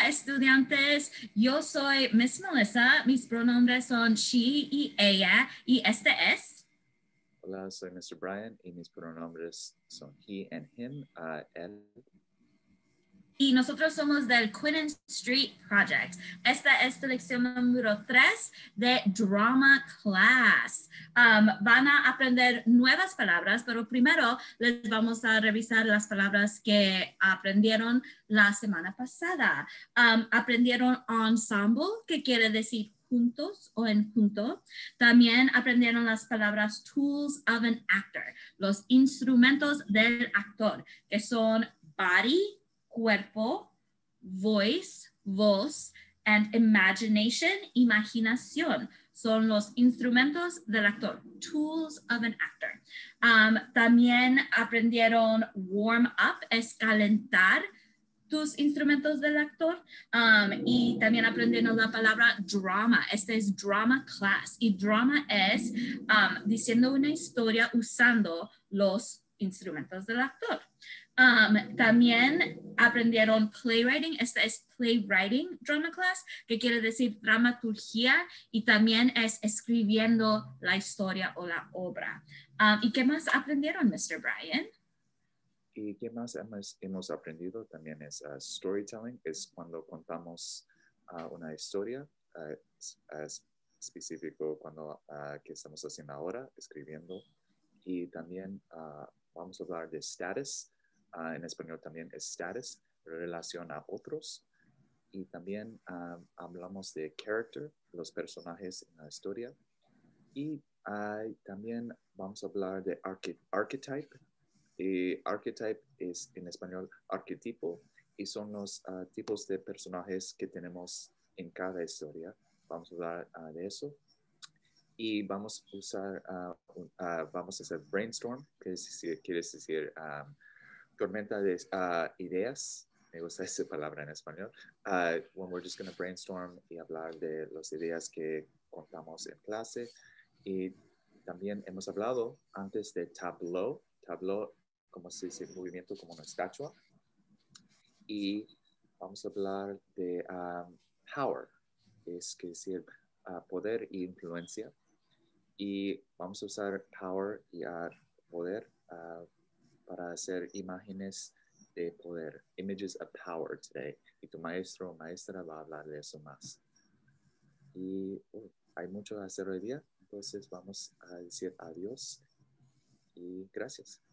Hola, estudiantes. Yo soy Miss Melissa. Mis pronombres son she y ella. Y este es... Hola, soy Mr. Brian y mis pronombres son he and him, él. Y nosotros somos del Quinnan Street Project. Esta es la lección número 3 de Drama Class. Van a aprender nuevas palabras, pero primero les vamos a revisar las palabras que aprendieron la semana pasada. Aprendieron ensemble, que quiere decir juntos o en junto. También aprendieron las palabras tools of an actor, los instrumentos del actor, que son body, cuerpo, voice, voz, and imagination, imaginación. Son los instrumentos del actor, tools of an actor. También aprendieron warm up, es calentar tus instrumentos del actor, y también aprendieron la palabra drama. Este es drama class y drama es diciendo una historia usando los instrumentos del actor. También aprendieron playwriting, esta es playwriting drama class, que quiere decir dramaturgia y también es escribiendo la historia o la obra. ¿Y qué más aprendieron, Mr. Brian? ¿Y qué más hemos aprendido? También es storytelling, es cuando contamos una historia específico cuando que estamos haciendo ahora, escribiendo. Y también vamos a hablar de status. En español también es status, relación a otros. Y también hablamos de character, los personajes en la historia. Y también vamos a hablar de archetype. Y archetype es en español arquetipo y son los tipos de personajes que tenemos en cada historia. Vamos a hablar de eso. Y vamos a usar, vamos a hacer brainstorm, que quiere decir tormenta de ideas. Me gusta esa palabra en español. When we're just going to brainstorm y hablar de las ideas que contamos en clase. Y también hemos hablado antes de tableau. Tableau, como se dice, movimiento como una estatua. Y vamos a hablar de power, es decir, poder e influencia. Y vamos a usar power y poder para hacer imágenes de poder, images of power today. Y tu maestro o maestra va a hablar de eso más. Y hay mucho que hacer hoy día, entonces vamos a decir adiós y gracias.